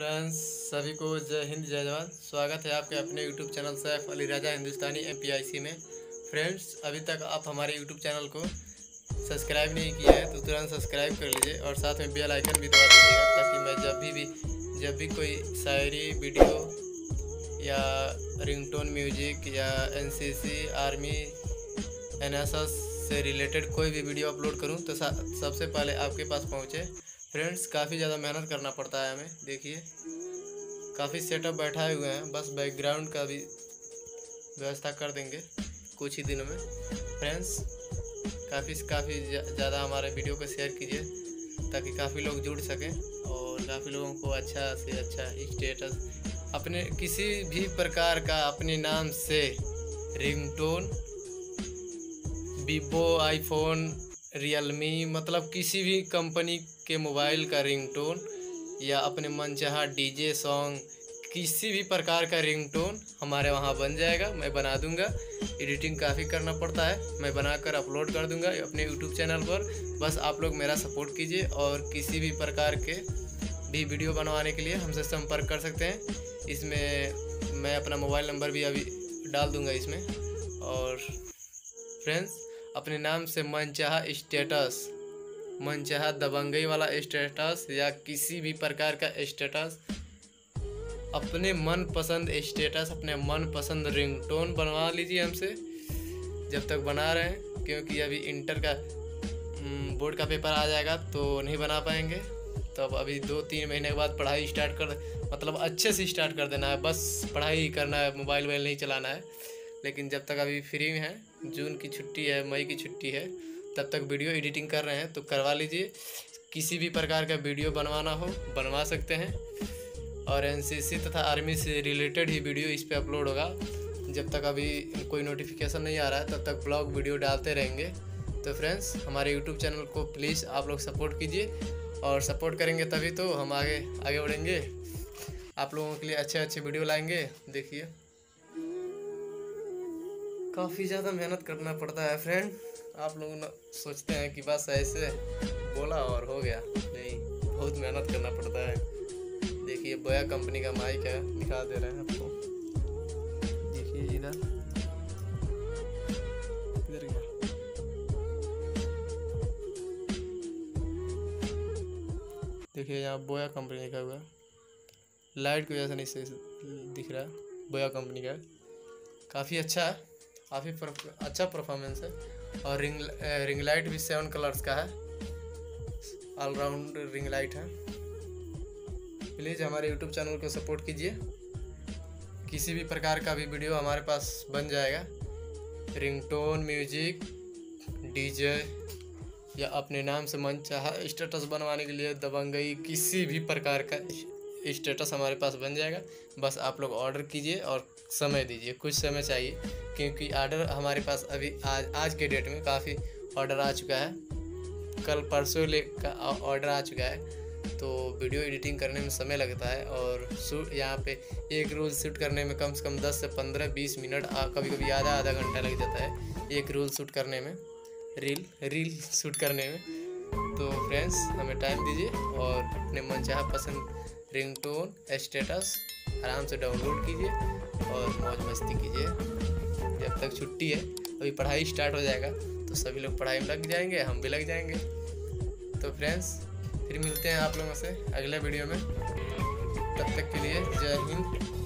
Friends, सभी को जय हिंद जय जवान। स्वागत है आपके अपने YouTube channel Saif Ali Raja Hindustani MPIC में। फ्रेंड्स, अभी तक आप हमारे यूट्यूब चैनल को सब्सक्राइब नहीं किया है तो तुरंत सब्सक्राइब कर लीजिए और साथ में बेल आइकन भी दबा दीजिएगा, ताकि मैं जब भी कोई शायरी वीडियो या रिंगटोन म्यूजिक या NCC आर्मी NSS से रिलेटेड कोई भी वीडियो अपलोड करूं तो सबसे पहले आपके पास पहुंचे। फ्रेंड्स, काफ़ी ज़्यादा मेहनत करना पड़ता है हमें। देखिए, काफ़ी सेटअप बैठाए हुए हैं, बस बैकग्राउंड का भी व्यवस्था कर देंगे कुछ ही दिनों में। फ्रेंड्स, काफ़ी ज़्यादा हमारे वीडियो को शेयर कीजिए ताकि काफ़ी लोग जुड़ सकें और काफ़ी लोगों को अच्छा से अच्छा स्टेटस अपने किसी भी प्रकार का अपने नाम से रिंगटोन, वीवो, आईफोन, रियलमी, मतलब किसी भी कंपनी के मोबाइल का रिंगटोन या अपने मनचाहा DJ सॉन्ग, किसी भी प्रकार का रिंगटोन हमारे वहाँ बन जाएगा। मैं बना दूंगा। एडिटिंग काफ़ी करना पड़ता है, मैं बनाकर अपलोड कर दूंगा अपने यूट्यूब चैनल पर। बस आप लोग मेरा सपोर्ट कीजिए और किसी भी प्रकार के भी वीडियो बनवाने के लिए हमसे संपर्क कर सकते हैं। इसमें मैं अपना मोबाइल नंबर भी अभी डाल दूँगा इसमें। और फ्रेंड्स, अपने नाम से मनचाहा स्टेटस, मनचाहा दबंगई वाला स्टेटस या किसी भी प्रकार का स्टेटस, अपने मनपसंद स्टेटस, अपने मनपसंद रिंगटोन बनवा लीजिए हमसे जब तक बना रहे हैं, क्योंकि अभी इंटर का बोर्ड का पेपर आ जाएगा तो नहीं बना पाएंगे। तो अब अभी 2-3 महीने के बाद पढ़ाई स्टार्ट कर, मतलब अच्छे से स्टार्ट कर देना है। बस पढ़ाई ही करना है, मोबाइल वोबाइल नहीं चलाना है। लेकिन जब तक अभी फ्री में है, जून की छुट्टी है, मई की छुट्टी है, तब तक वीडियो एडिटिंग कर रहे हैं तो करवा लीजिए। किसी भी प्रकार का वीडियो बनवाना हो बनवा सकते हैं और NCC तथा आर्मी से रिलेटेड ही वीडियो इस पे अपलोड होगा। जब तक अभी कोई नोटिफिकेशन नहीं आ रहा है तब तक ब्लॉग वीडियो डालते रहेंगे। तो फ्रेंड्स, हमारे यूट्यूब चैनल को प्लीज़ आप लोग सपोर्ट कीजिए और सपोर्ट करेंगे तभी तो हम आगे बढ़ेंगे। आप लोगों के लिए अच्छे वीडियो लाएंगे। देखिए, काफ़ी ज़्यादा मेहनत करना पड़ता है फ्रेंड। आप लोग सोचते हैं कि बस ऐसे बोला और हो गया, नहीं, बहुत मेहनत करना पड़ता है। देखिए, बोया कंपनी का माइक है, दिखा दे रहे हैं आपको। देखिए इधर गया, देखिए यहाँ बोया कंपनी लिखा हुआ है। लाइट की वजह से नहीं सही दिख रहा है। बोया कंपनी का है, काफ़ी अच्छा है, काफ़ी अच्छा परफॉर्मेंस है। और रिंग लाइट भी 7 कलर्स का है, ऑलराउंड रिंग लाइट है। प्लीज़ हमारे यूट्यूब चैनल को सपोर्ट कीजिए। किसी भी प्रकार का भी वीडियो हमारे पास बन जाएगा। रिंगटोन, म्यूजिक, DJ या अपने नाम से मनचाहा स्टेटस बनवाने के लिए दबंगई, किसी भी प्रकार का स्टेटस हमारे पास बन जाएगा। बस आप लोग ऑर्डर कीजिए और समय दीजिए, कुछ समय चाहिए, क्योंकि ऑर्डर हमारे पास अभी आज के डेट में काफ़ी ऑर्डर आ चुका है। कल परसों का ऑर्डर आ चुका है, तो वीडियो एडिटिंग करने में समय लगता है। और शूट यहाँ पे एक रोल शूट करने में कम से कम 10 से 15-20 मिनट, कभी कभी आधा घंटा लग जाता है एक रोल शूट करने में, रील शूट करने में। तो फ्रेंड्स, हमें टाइम दीजिए और अपने मनचाहा पसंद रिंगटोन स्टेटस आराम से डाउनलोड कीजिए और मौज मस्ती कीजिए। जब तक छुट्टी है, अभी पढ़ाई स्टार्ट हो जाएगा तो सभी लोग पढ़ाई में लग जाएंगे, हम भी लग जाएंगे। तो फ्रेंड्स, फिर मिलते हैं आप लोगों से अगले वीडियो में। तब तक के लिए जय हिंद।